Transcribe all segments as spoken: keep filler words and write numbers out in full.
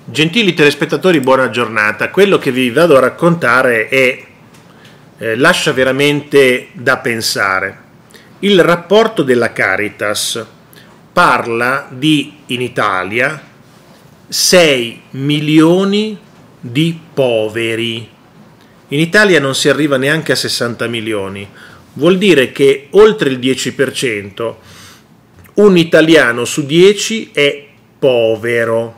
Gentili telespettatori, buona giornata. Quello che vi vado a raccontare è, eh, lascia veramente da pensare. Il rapporto della Caritas parla di, in Italia, sei milioni di poveri. In Italia non si arriva neanche a sessanta milioni. Vuol dire che oltre il dieci per cento, un italiano su dieci è povero.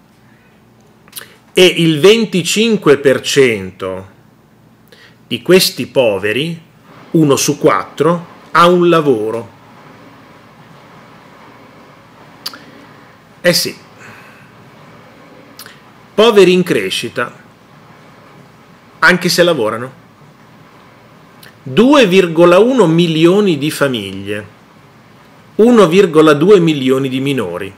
E il venticinque per cento di questi poveri, uno su quattro, ha un lavoro. Eh sì, poveri in crescita, anche se lavorano. due virgola uno milioni di famiglie, uno virgola due milioni di minori.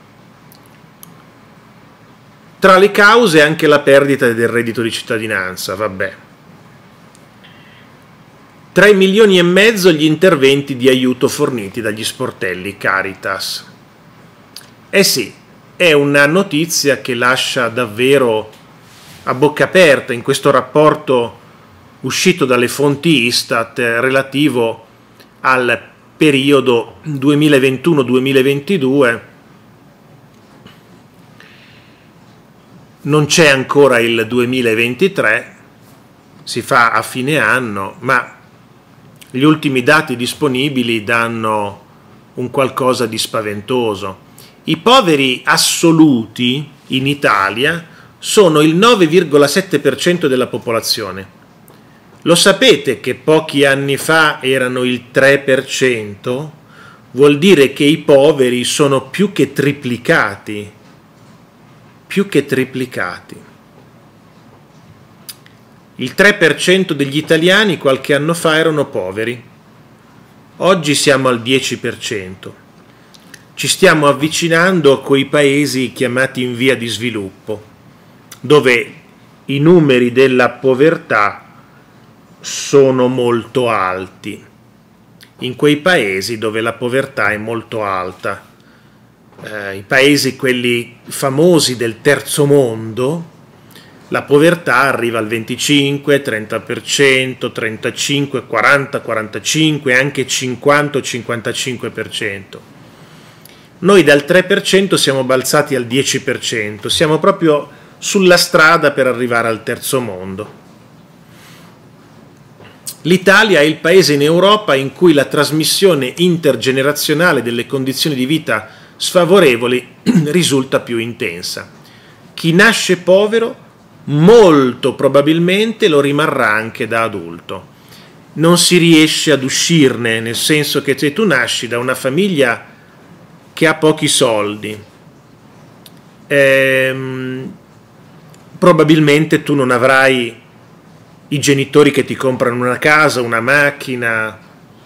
Tra le cause anche la perdita del reddito di cittadinanza, vabbè. tre milioni e mezzo gli interventi di aiuto forniti dagli sportelli Caritas. Eh sì, è una notizia che lascia davvero a bocca aperta in questo rapporto uscito dalle fonti Istat relativo al periodo duemilaventuno duemilaventidue. Non c'è ancora il duemilaventitré, si fa a fine anno, ma gli ultimi dati disponibili danno un qualcosa di spaventoso. I poveri assoluti in Italia sono il nove virgola sette per cento della popolazione. Lo sapete che pochi anni fa erano il tre per cento? Vuol dire che i poveri sono più che triplicati. più che triplicati. Il tre per cento degli italiani qualche anno fa erano poveri. Oggi siamo al dieci per cento. Ci stiamo avvicinando a quei paesi chiamati in via di sviluppo, dove i numeri della povertà sono molto alti. In quei paesi dove la povertà è molto alta, Eh, i paesi quelli famosi del terzo mondo, la povertà arriva al venticinque, trenta per cento, trentacinque, quaranta, quarantacinque, anche cinquanta, cinquantacinque per cento. Noi dal tre per cento siamo balzati al dieci per cento, siamo proprio sulla strada per arrivare al terzo mondo. L'Italia è il paese in Europa in cui la trasmissione intergenerazionale delle condizioni di vita sfavorevoli risulta più intensa. Chi nasce povero molto probabilmente lo rimarrà anche da adulto. Non si riesce ad uscirne, nel senso che se tu nasci da una famiglia che ha pochi soldi, ehm, probabilmente tu non avrai i genitori che ti comprano una casa, una macchina,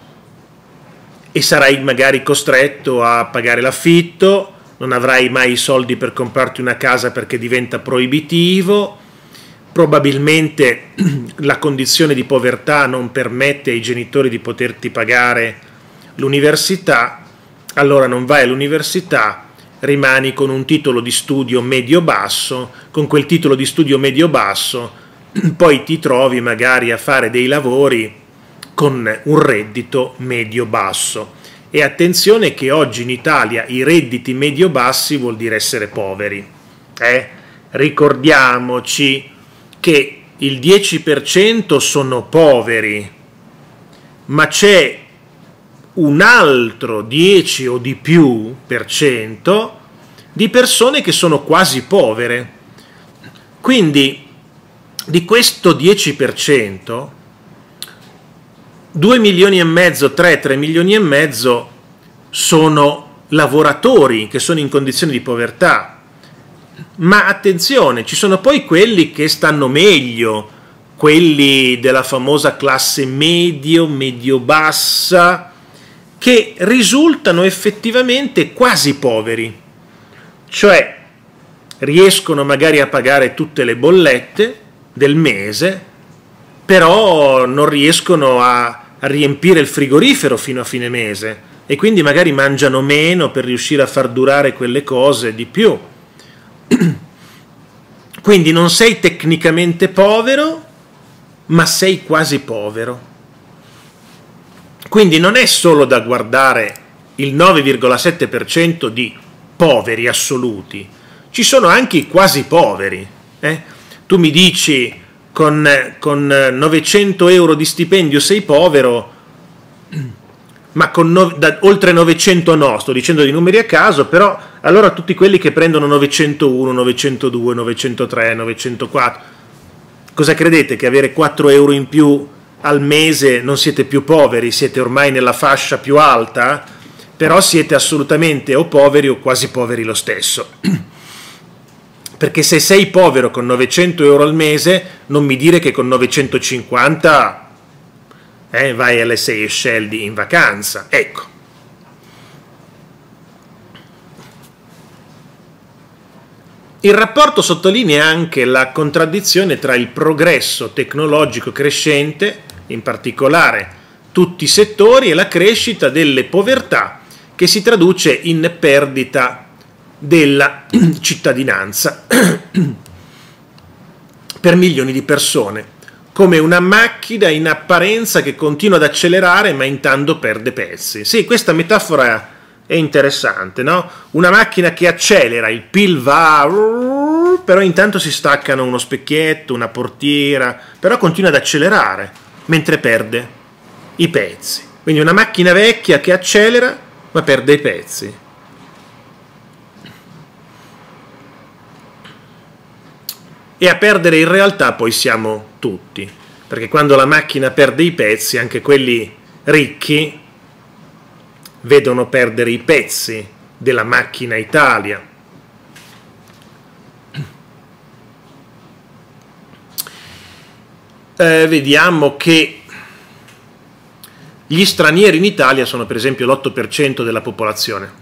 e sarai magari costretto a pagare l'affitto, non avrai mai i soldi per comprarti una casa perché diventa proibitivo, probabilmente la condizione di povertà non permette ai genitori di poterti pagare l'università, allora non vai all'università, rimani con un titolo di studio medio-basso, con quel titolo di studio medio-basso poi ti trovi magari a fare dei lavori con un reddito medio-basso. E attenzione che oggi in Italia i redditi medio-bassi vuol dire essere poveri. Eh? Ricordiamoci che il dieci per cento sono poveri, ma c'è un altro dieci o di più per cento di persone che sono quasi povere. Quindi di questo dieci per cento due milioni e mezzo, tre, tre milioni e mezzo sono lavoratori che sono in condizioni di povertà. Ma attenzione, ci sono poi quelli che stanno meglio, quelli della famosa classe medio, medio-bassa, che risultano effettivamente quasi poveri. Cioè riescono magari a pagare tutte le bollette del mese, però non riescono a, a riempire il frigorifero fino a fine mese e quindi magari mangiano meno per riuscire a far durare quelle cose di più. Quindi non sei tecnicamente povero, ma sei quasi povero. Quindi non è solo da guardare il nove virgola sette per cento di poveri assoluti, ci sono anche i quasi poveri. Eh? Tu mi dici con, con novecento euro di stipendio sei povero, ma con no, da, oltre novecento no, sto dicendo dei numeri a caso, però allora tutti quelli che prendono novecentouno, novecentodue, novecentotre, novecentoquattro, cosa credete? Che avere quattro euro in più al mese non siete più poveri, siete ormai nella fascia più alta, però siete assolutamente o poveri o quasi poveri lo stesso. Perché se sei povero con novecento euro al mese, non mi dire che con novecentocinquanta eh, vai alle Seychelles in vacanza, ecco. Il rapporto sottolinea anche la contraddizione tra il progresso tecnologico crescente, in particolare tutti i settori, e la crescita delle povertà, che si traduce in perdita della cittadinanza per milioni di persone, come una macchina in apparenza che continua ad accelerare ma intanto perde pezzi. Sì, questa metafora è interessante, no? Una macchina che accelera, il P I L va, però intanto si staccano uno specchietto, una portiera, però continua ad accelerare mentre perde i pezzi. Quindi una macchina vecchia che accelera ma perde i pezzi. E a perdere in realtà poi siamo tutti, perché quando la macchina perde i pezzi, anche quelli ricchi vedono perdere i pezzi della macchina Italia. Eh, vediamo che gli stranieri in Italia sono per esempio l'otto per cento della popolazione,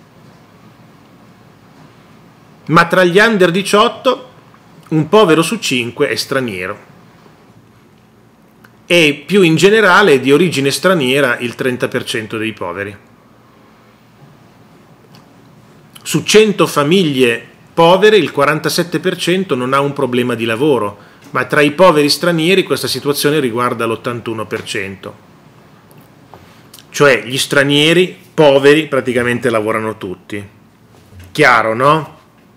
ma tra gli under diciotto un povero su cinque è straniero e più in generale di origine straniera il trenta per cento dei poveri. Su cento famiglie povere il quarantasette per cento non ha un problema di lavoro, ma tra i poveri stranieri questa situazione riguarda l'ottantuno per cento. Cioè gli stranieri poveri praticamente lavorano tutti. Chiaro, no?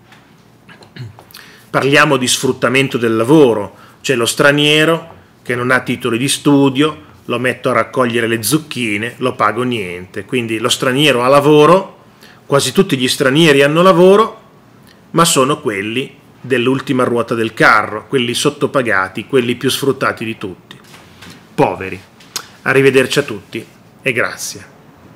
Parliamo di sfruttamento del lavoro, c'è lo straniero che non ha titoli di studio, lo metto a raccogliere le zucchine, lo pago niente. Quindi lo straniero ha lavoro, quasi tutti gli stranieri hanno lavoro, ma sono quelli dell'ultima ruota del carro, quelli sottopagati, quelli più sfruttati di tutti. Poveri. Arrivederci a tutti e grazie.